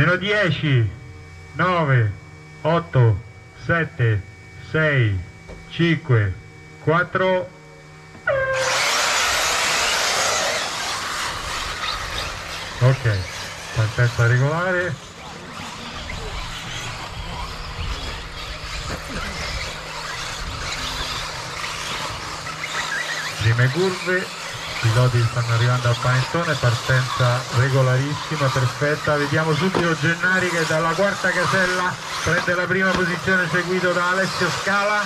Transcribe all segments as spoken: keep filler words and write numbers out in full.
Meno dieci, nove, otto, sette, sei, cinque, quattro. Ok, partenza regolare. Prime curve, i piloti stanno arrivando al panettone, partenza regolarissima, perfetta. Vediamo subito Gennari che dalla quarta casella prende la prima posizione, seguito da Alessio Scala,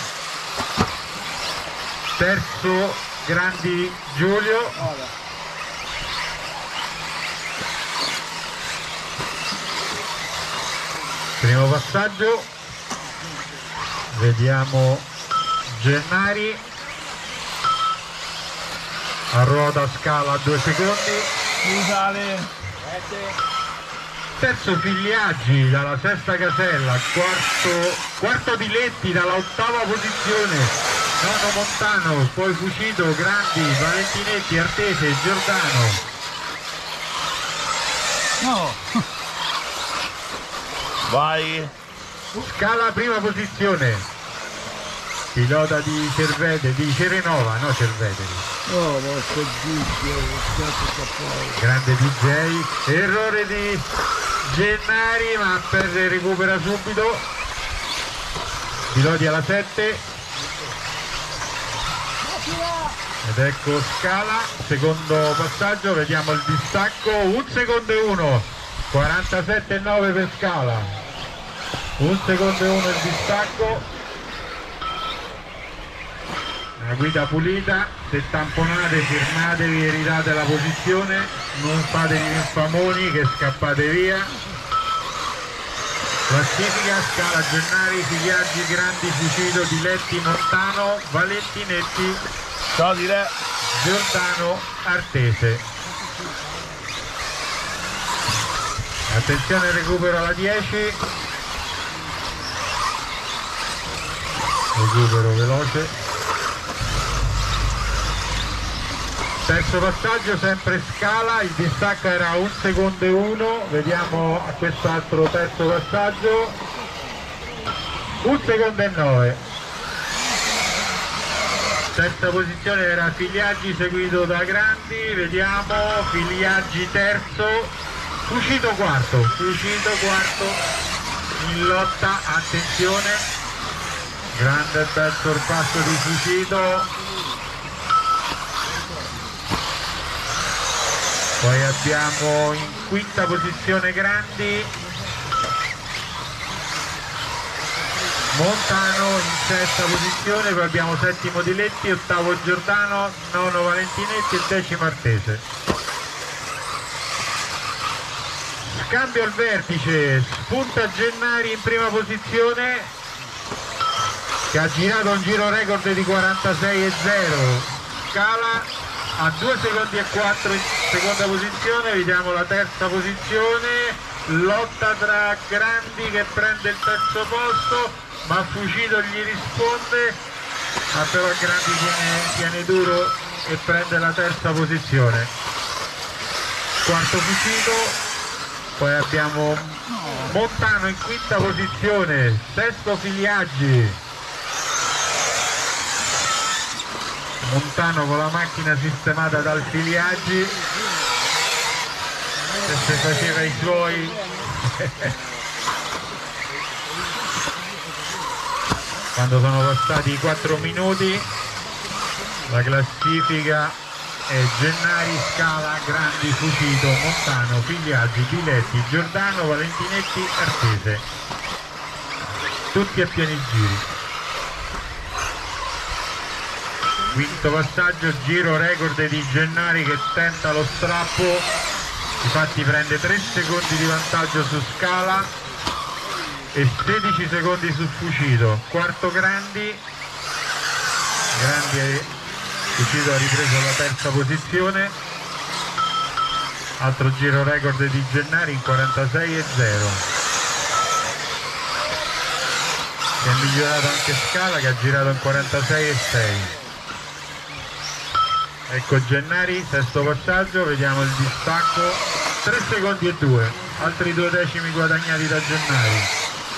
terzo Grandi Giulio, primo passaggio, vediamo Gennari, a ruota Scala due secondi, terzo Figliaggi dalla sesta casella, quarto, quarto Diletti dalla ottava posizione, nono Montano, poi Fucito, Grandi, Valentinetti, Artese, Giordano. No! Vai! Scala prima posizione, pilota di Cervete, di Cerenova, no Cerveteri. Oh, vostro G, grande D J, errore di Gennari, ma perde, recupera subito. Piloti alla sette ed ecco Scala, secondo passaggio, vediamo il distacco, un secondo e uno, quarantasette e nove per Scala, un secondo e uno il distacco. Una guida pulita, se tamponate firmatevi e ridate la posizione, non fatevi infamoni che scappate via. Classifica: Scala, Gennari, Figliaggi, Grandi, Fucito, Diletti, Montano, Valentinetti, Sodile, Giordano, Artese. Attenzione, recupero alla dieci, recupero veloce. Terzo passaggio, sempre Scala, il distacco era un secondo e uno, vediamo a quest'altro terzo passaggio, un secondo e nove. Terza posizione era Figliaggi seguito da Grandi, vediamo Figliaggi terzo, Fucito quarto, Fucito quarto in lotta, attenzione, grande bel sorpasso di Fucito. Poi abbiamo in quinta posizione Grandi, Montano in sesta posizione, poi abbiamo settimo Diletti, ottavo Giordano, nono Valentinetti e decimo Artese. Scambio al vertice, spunta Gennari in prima posizione, che ha girato un giro record di quarantasei e zero. Scala a due secondi e quattro in seconda posizione, vediamo la terza posizione, lotta tra Grandi che prende il terzo posto, ma Fucito gli risponde, ma però Grandi tiene, tiene duro e prende la terza posizione. Quarto Fucito, poi abbiamo Montano in quinta posizione, sesto Figliaggi. Montano con la macchina sistemata dal Figliaggi, che se faceva i suoi. Quando sono passati i quattro minuti la classifica è Gennari, Scala, Grandi, Fucito, Montano, Figliaggi, Diletti, Giordano, Valentinetti, Artese, tutti a pieni giri. Quinto passaggio, giro record di Gennari che tenta lo strappo, infatti prende tre secondi di vantaggio su Scala e sedici secondi su Fucito. Quarto Grandi, Grandi e Fucito ha ripreso la terza posizione, altro giro record di Gennari in quarantasei e zero. Si è migliorato anche Scala che ha girato in quarantasei e sei. Ecco Gennari, sesto passaggio, vediamo il distacco, tre secondi e due. altri due decimi guadagnati da Gennari.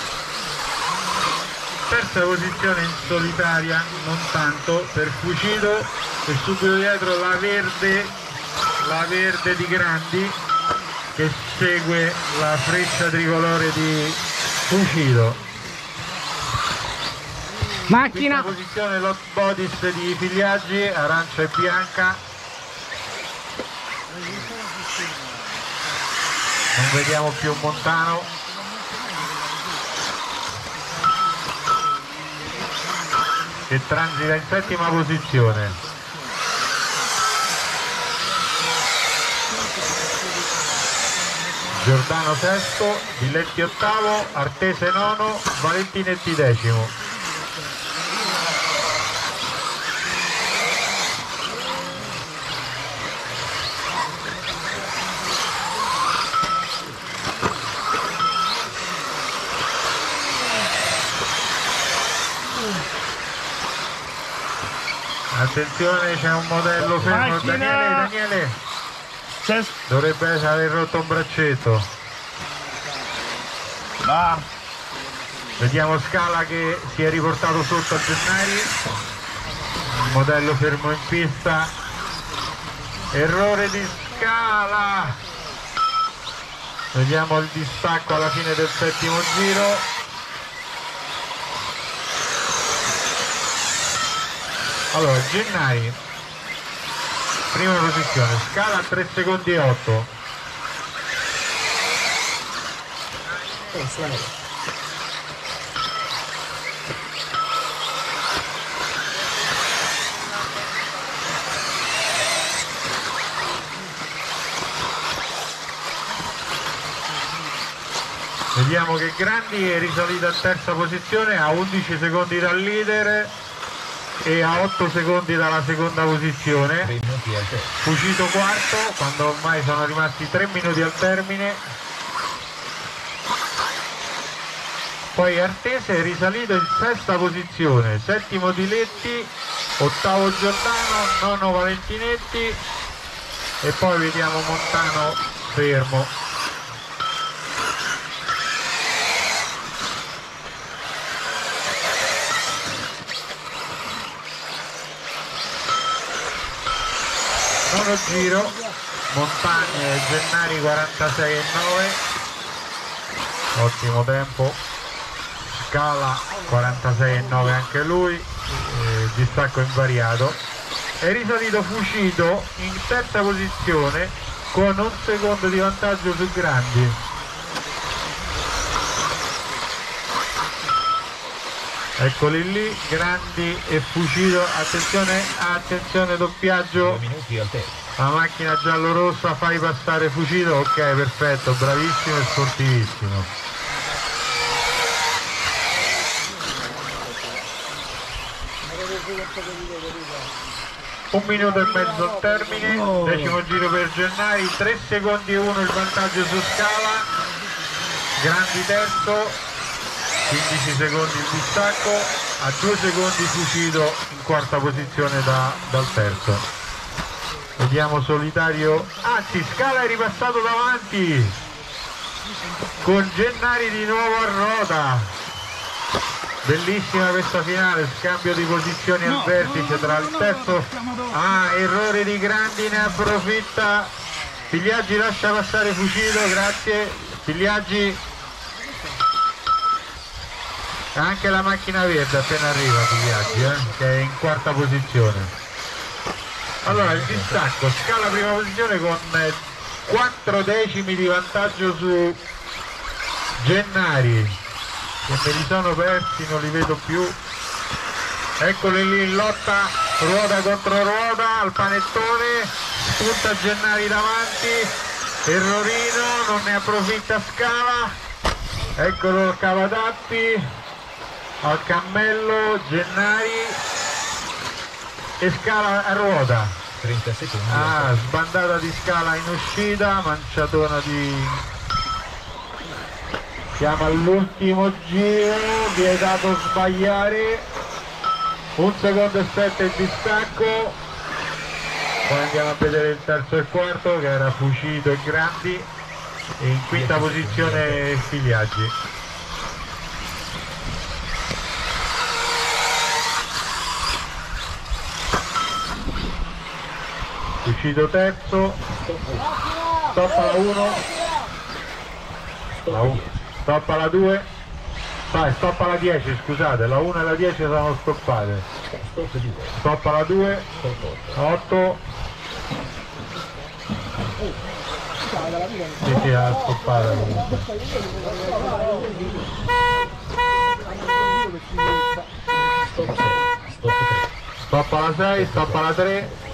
Terza posizione in solitaria, non tanto, per Fucito, e subito dietro la verde, la verde di Grandi, che segue la freccia tricolore di Fucito. Macchina! Quinta posizione l'hot bodies di Figliaggi, arancia e bianca. Non vediamo più Montano. Che transita in settima posizione. Giordano sesto, Diletti ottavo, Artese nono, Valentinetti decimo. Attenzione, c'è un modello fermo. Macchina! Daniele, Daniele C'è... dovrebbe aver rotto un braccetto. Va. Vediamo Scala che si è riportato sotto a Gennari. Il modello fermo in pista. Errore di Scala. Vediamo il distacco alla fine del settimo giro. Allora, Gennari, prima posizione, Scala a tre secondi e otto. Vediamo che Grandi è risalito a terza posizione a undici secondi dal leader e a otto secondi dalla seconda posizione. Fucito quarto, quando ormai sono rimasti tre minuti al termine. Poi Artese è risalito in sesta posizione, settimo Diletti, ottavo Giordano, nono Valentinetti e poi vediamo Montano fermo. Nono giro, Montagne e Gennari quarantasei e nove, ottimo tempo. Scala quarantasei e nove anche lui, eh, distacco invariato. È risalito Fucito in terza posizione con un secondo di vantaggio su Grandi. Eccoli lì, Grandi e Fucito. Attenzione, attenzione, doppiaggio. La macchina giallo-rossa, fai passare Fucito. Ok, perfetto, bravissimo e sportivissimo. Un minuto e mezzo al termine, decimo giro per Gennari, tre secondi e uno il vantaggio su Scala. Grandi terzo, quindici secondi il distacco, a due secondi Fucito in quarta posizione da, dal terzo. Vediamo Solitario, anzi Scala è ripassato davanti con Gennari di nuovo a ruota. Bellissima questa finale, scambio di posizioni al vertice tra il terzo. Ah, errore di Grandi, ne approfitta Figliaggi, lascia passare Fucito, grazie Figliaggi. Anche la macchina verde appena arriva Figliaggi, eh, che è in quarta posizione. Allora il distacco, Scala prima posizione con quattro decimi di vantaggio su Gennari, che me li sono persi, non li vedo più. Eccoli lì in lotta, ruota contro ruota al panettone, spunta Gennari davanti, errorino, non ne approfitta Scala. Eccolo il cavatappi al cammello, Gennari e Scala a ruota. trenta secondi. Ah, sbandata di Scala in uscita, manciatona di... Siamo all'ultimo giro, vietato sbagliare, un secondo e sette il distacco. Poi andiamo a vedere il terzo e il quarto che era Fucito e Grandi. e in quinta posizione Figliaggi. Uscito terzo, stop alla uno, la uno, stop alla due, vai, stop alla dieci, scusate, la uno e la dieci sono stoppate, stop alla due, otto, sì sì, la stoppata comunque. Stop alla sei, stop alla tre,